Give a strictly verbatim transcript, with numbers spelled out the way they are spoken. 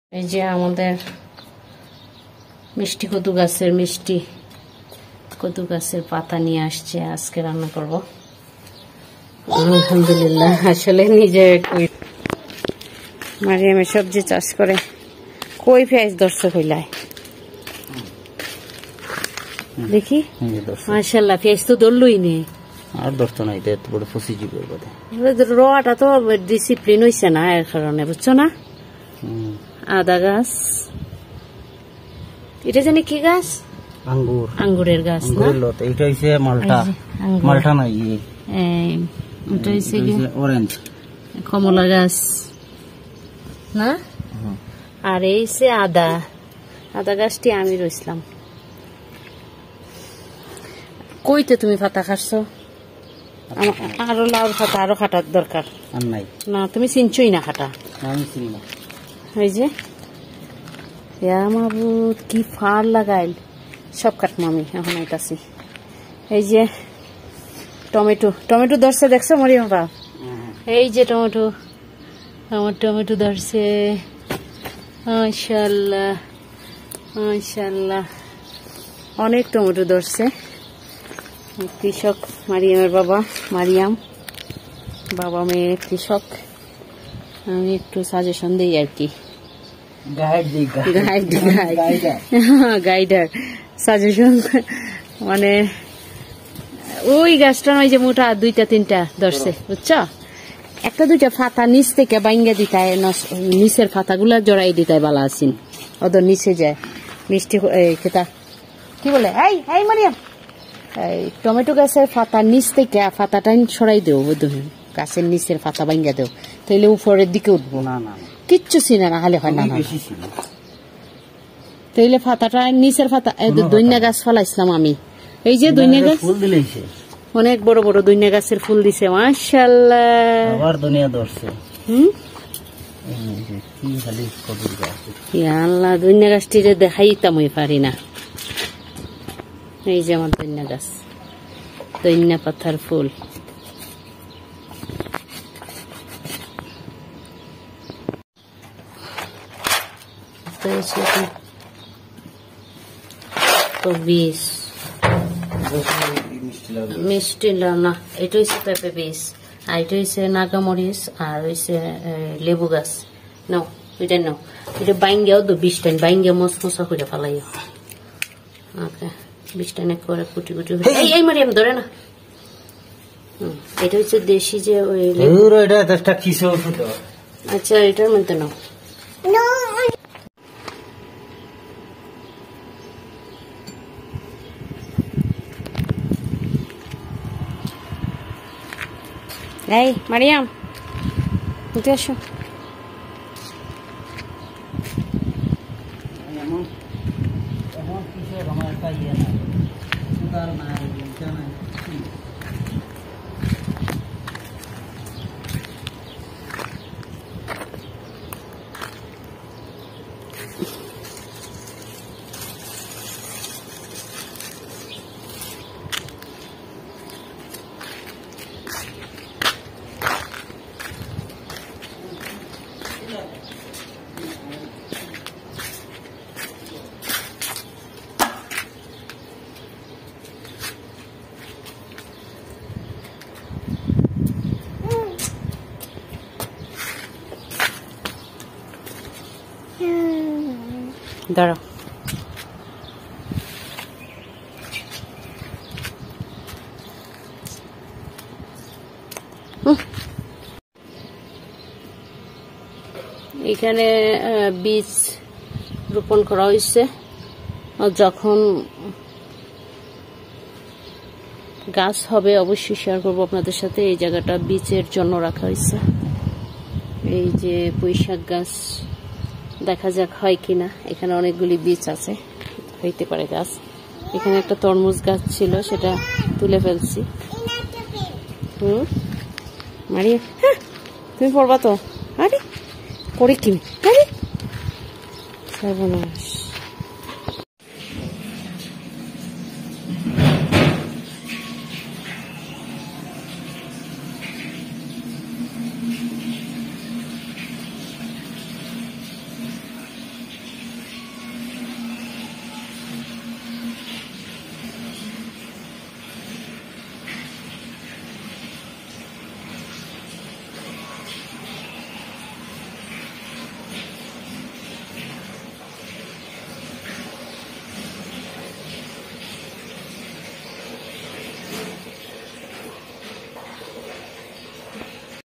এই যে আমাদের মিষ্টি কদু গাছের মিষ্টি কদু গাছের পাতা নিয়ে আসছে, আজকে রান্না করব। আলহামদুলিল্লাহ, আসলে নিজে মারিয়ামে সবজি চাষ করে কই পেঁয়াজ দর্শক হইলায় দেখি মাশাআল্লাহ, পেঁয়াজ তো ধরলই নেই আর দর্শন হইতে এত বড় ফসি জীবের কথা। রোয়াটা তো ডিসিপ্লিন হইছে না, এর কারণে বুঝছো না। আদা গাছ, এটা জানি কি গাছ? আঙ্গুর, আঙ্গুরের গাছ না? এটা হইছে মালটা, মালটা নাই, এটা হইছে অরেঞ্জ কমলা গাছ না? আর এই যে আদা, আদা গাছটি আমি রইছিলাম। কইতে তুমি পাতা খাচ্ছ? আরো লাউর পাতা আরো খাটার দরকার না, তুমি চিনছই না খাটা। এই যে মাবুদ কি ফার লাগাইল, সব কাটম আমি এখন আইতাছি। এই যে টমেটো, টমেটো ধরছে দেখছো মরিয়ম বাপ? এই যে টমেটো, আমার টমেটো ধরছে মাশাআল্লাহ মাশাআল্লাহ, অনেক টমেটো ধরছে। কৃষক মারিয়ামের বাবা, মারিয়াম বাবা মেয়ে কৃষক, আমি একটু সাজেশন দিই আর কি, গাইডার সাজেশন। মানে ওই গাছটা নয় যে মোটা দুইটা তিনটা ধরছে বুঝছো, একটা দুইটা ফাতা নিচ থেকে বাইঙ্গা দিতায়, নিচের ফাতাগুলা জড়াই দিতায় বালা আসিন, ওদের নিচে যায় মিষ্টি খেতা কি বলে। এই এই মারিয়াম, এই টমেটো গাছের ফাতা নিচ থেকে ফাতাটা সরাই দেও, গাছের নিচের ফাতা বাইঙ্গা দেও, তাইলে উপরের দিকে উঠবো না, কিচ্ছু চিনে না হলে হয় না। তাইলে ফাতাটা নিচের ফাতা, দৈন্যা গাছ ফলাইছিলাম আমি, এই যে দৈন্যা গাছ অনেক বড় বড় দৈন্যা গাছের ফুল দিছে মাশাআল্লাহ। আবার দুনিয়া ধরছে। হুম আল্লাহ, দৈন্যা গাছটি যে দেখাইতাম ওই পারি না। এই যে আমার দৈন্যা গাছ, দৈন্যা পাতার ফুল। তো বীজ মিষ্টি না, এটা হচ্ছে পেঁপে বীজ, আর এটা হচ্ছে নাগামরিচ, আর হচ্ছে লেবু গাছ। নাও এটা নাও, এটা বাইঙ্গাও তো বিশ টাইম বাইঙ্গা মশ মশা করে ফেলাইও। ওকে, বিশ টাইম করে কুটি কুটি। এই মারিয়াম ধরে না, এটা হচ্ছে দেশি যে ওই। আচ্ছা, এটার মধ্যে নাও। এই মারিয়াম উঠে আসো। দাঁড়াও, এখানে বীজ রোপণ করা হয়েছে, যখন গাছ হবে অবশ্যই শেয়ার করবো আপনাদের সাথে। এই জায়গাটা বীজের জন্য রাখা হয়েছে। এই যে পুঁইশাক গাছ, দেখা যাক হয় কিনা। এখানে অনেকগুলি বীজ আছে, হইতে পারে গাছ। এখানে একটা তরমুজ গাছ ছিল, সেটা তুলে ফেলছি। হুম মারিয়া, তুমি পড়বা তো? আরে পড়ে কি, আরে সর্বনাশ।